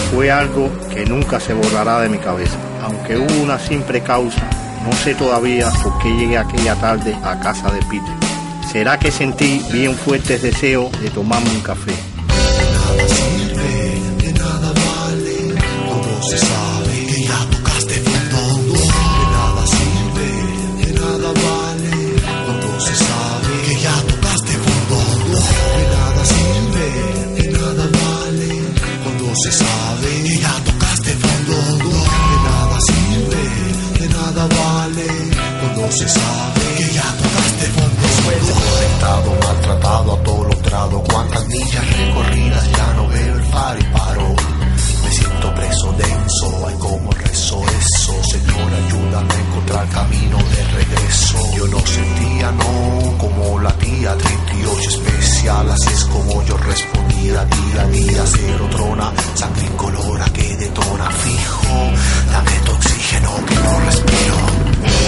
fue algo que nunca se borrará de mi cabeza. Aunque hubo una simple causa, no sé todavía por qué llegué aquella tarde a casa de Peter. ¿Será que sentí bien fuertes deseos de tomarme un café? Nada sirve, de nada vale, cuando se sabe que ya tocaste fondo. De nada sirve, de nada vale, cuando se sabe que ya tocaste fondo. De nada sirve, de nada vale, cuando se sabe que ya tocaste fondo. De nada sirve, de nada vale, cuando se sabe que ya tocaste fondo. Desconectado, maltratado, atolondrado, cuántas millas recorridas, ya no veo el faro y paro. Me siento preso, denso, ay como rezo eso. Señor, ayúdame a encontrar camino de regreso. Yo no sentía, no, como la tía 38 especial. Así es como yo respondía día a día. Cero trona, sangre incolora que detona fijo. Dame tu oxígeno que no respiro.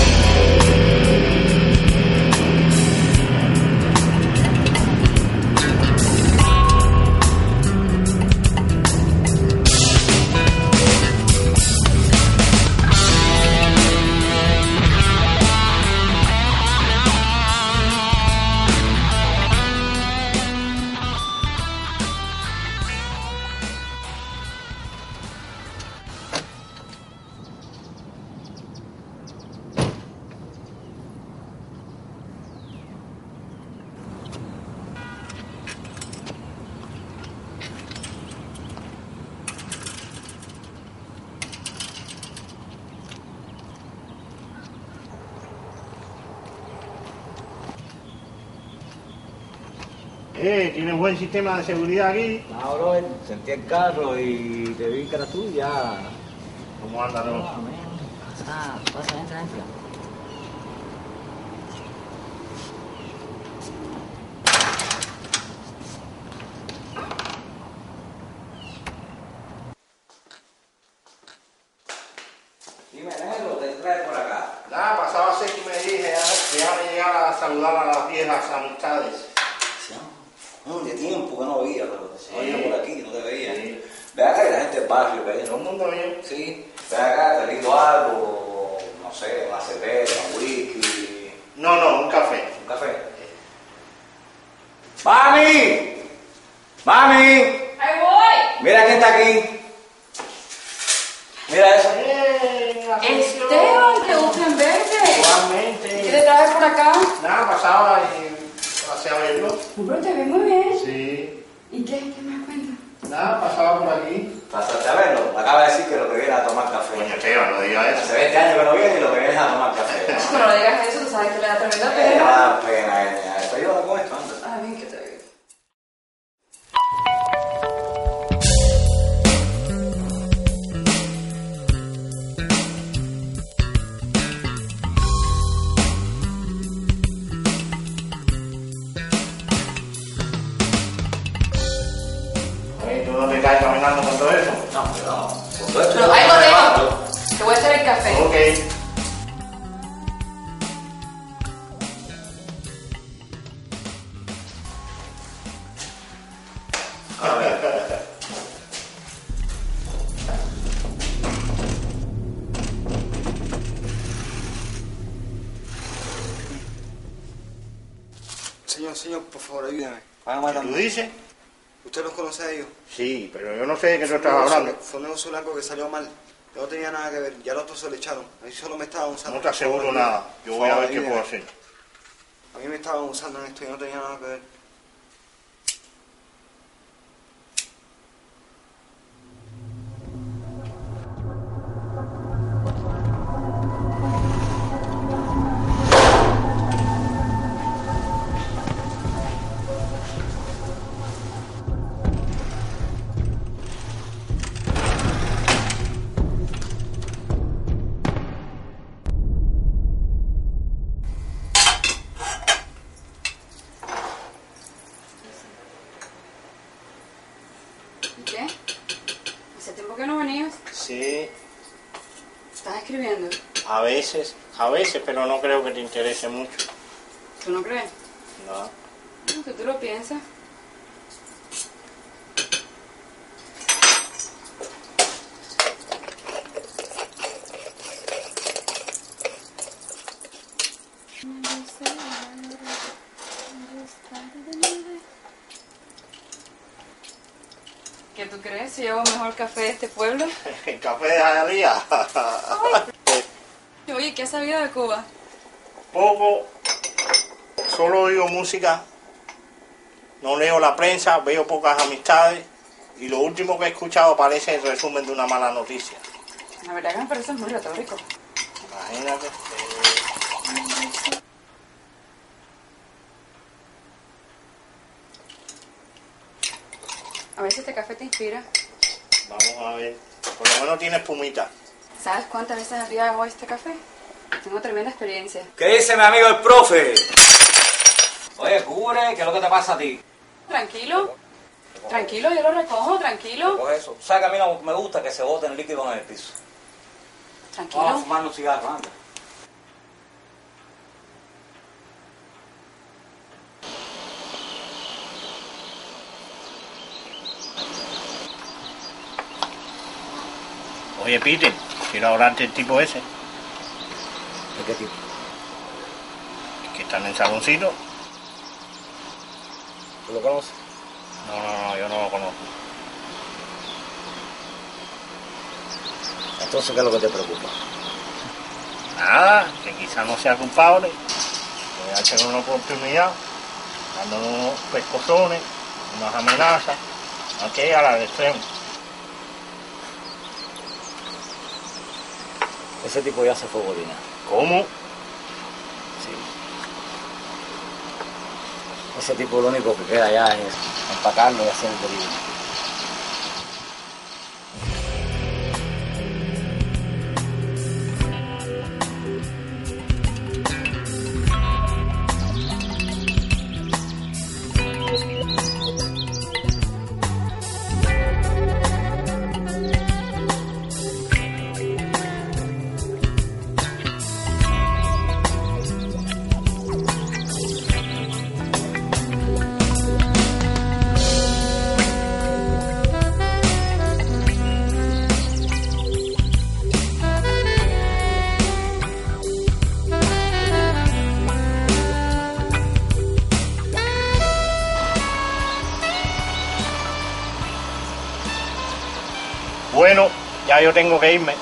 ¿Tienes buen sistema de seguridad aquí? No, bro, sentí el carro y te vi que era tú ya. ¿Cómo anda, no? Pasa, entra. Dime, negro, te traes por acá. Nada, pasaba a ser que me dije, déjame llegar a saludar a las viejas amistades. De tiempo que no veía, pero te veía por aquí, no te veía. Sí. Ve acá y la gente del barrio, ¿ves? Todo el mundo bien. Sí. Ve acá, te digo algo, no sé, una cerveza, un whisky. No, un café. ¿Un café? ¡Mami! ¡Mami! ¡Ahí voy! Mira quién está aquí. Mira eso. Esteban, ¿te gusta en verde? Igualmente. ¿Qué te traes por acá? Nada, pasaba y pasé a verlo. Pero te ves muy bien. Sí. ¿Y qué me cuentas? Nada, pasaba por aquí. Pasaste a verlo. Me acaba de decir que lo que viene a tomar café. Coño, Esteban, no digas Hace eso. 20 años que no viene y lo que viene es a tomar café. Pero no digas eso, tú sabes que le da tremenda Me pena. da pena, Esto ayuda con esto, anda. Ah, bien que te veo. Oye, ¿tú no te caes caminando con todo eso? No, cuidado. Con todo esto Pero yo ahí me lo levanto. dejo. Te voy a hacer el café. Ok. A ver. Señor, por favor, ayúdeme. ¿Tú dices? ¿Usted los conoce a ellos? Sí, pero yo no sé de qué tú estás hablando. Fue un negocio blanco que salió mal. Yo no tenía nada que ver. Ya los otros se le echaron. A mí solo me estaban usando. No te aseguro nada. Yo voy a ver qué puedo hacer. A mí me estaban usando en esto y yo no tenía nada que ver. ¿Y qué? ¿Hace tiempo que no venías? Sí, ¿Estás escribiendo? a veces, pero no creo que te interese mucho. ¿Tú no crees? No. No, que tú lo piensas. ¿Qué tú crees? Si llevo mejor café de este pueblo. El café de Jayalía. Oye, ¿qué has sabido de Cuba? Poco, solo oigo música, no leo la prensa, veo pocas amistades y lo último que he escuchado parece el resumen de una mala noticia. La verdad que me parece muy retórico. Imagínate. A ver si este café te inspira. Vamos a ver, por lo menos tiene espumita. ¿Sabes cuántas veces al día hago este café? Tengo tremenda experiencia. ¿Qué dice mi amigo el profe? Oye, cubre, ¿qué es lo que te pasa a ti? Tranquilo. Tranquilo, yo lo recojo, tranquilo. Coge eso. ¿Sabes que a mí no me gusta que se boten líquidos en el piso? Vamos a Tranquilo. fumar un cigarro, anda. Oye, Peter, quiero hablarte del tipo ese, ¿De qué tipo? que está en el saloncito. ¿Tú lo conoces? No, yo no lo conozco. Entonces, ¿qué es lo que te preocupa? Nada, que quizás no sea culpable. Voy a tener una oportunidad, dando unos pescozones, unas amenazas, aquella a la de extremo. Ese tipo ya se fue bolina. ¿Cómo? Sí. Ese tipo lo único que queda ya es empacarlo y hacer el delivery. Bueno, ya yo tengo que irme.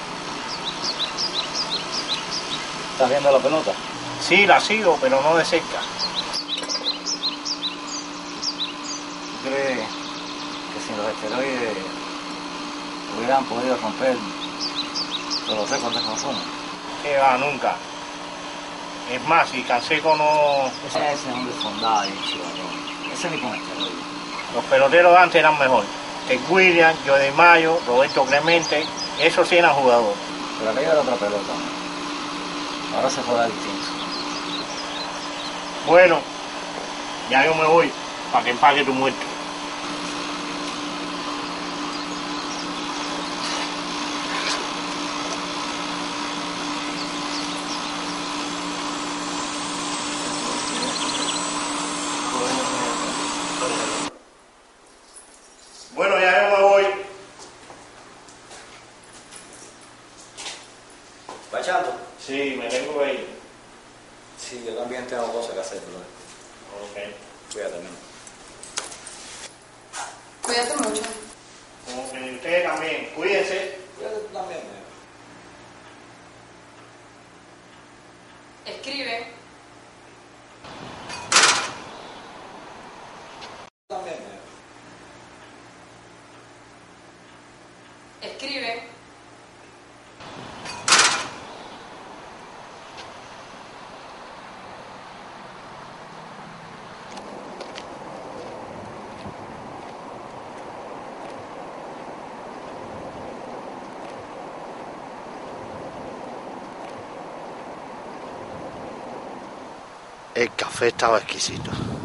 ¿Estás viendo la pelota? Sí, la sigo, pero no de cerca. ¿Tú crees que si los esteroides hubieran podido romper los récords de consumo? Que va, nunca. Es más, si Canseco no... Ese es un desfondado y chivatón. Ese ni con esteroides. Los peloteros de antes eran mejor. Ted Williams, Joe de Mayo, Roberto Clemente, esos sí eran jugadores. Pero aquello era otra pelota, ¿no? Ahora se juega distinto. Bueno, ya yo me voy, para que empaque tu muerto. Bueno, ya yo me voy. ¿Bachando? Sí, me tengo que ir. Sí, yo también tengo cosas que hacer, bro. Ok. Cuídate, amigo. Cuídate mucho. Como que ustedes también, cuídense. Cuídate tú también, amigo. Escribe. También, amigo. Escribe. El café estaba exquisito.